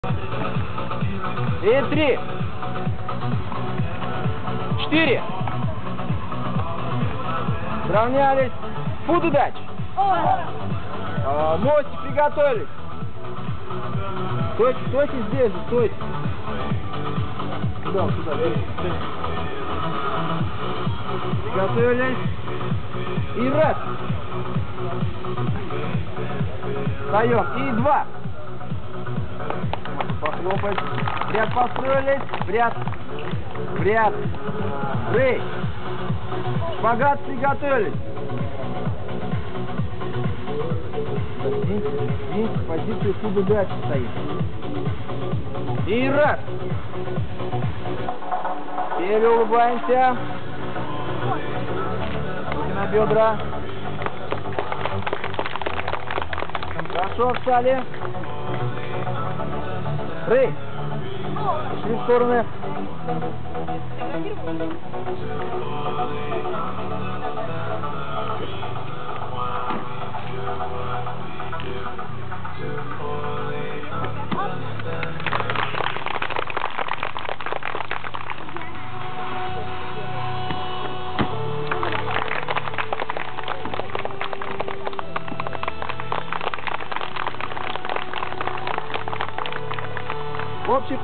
И 3. 4. Сравнялись. Фуд удач. Мостик приготовились. Стойте, стойте здесь же, стойте. Сюда, сюда. Приготовились. И раз. Встаем. И 2. Похлопать. Ряд построились. Ряд. Ряд. Рей. Шпагат приготовились. Здесь позицию куда дальше стоит. И раз. Теперь улыбаемся. Руки на бедра. Хорошо встали. Рей. Пошли в стороны. Общий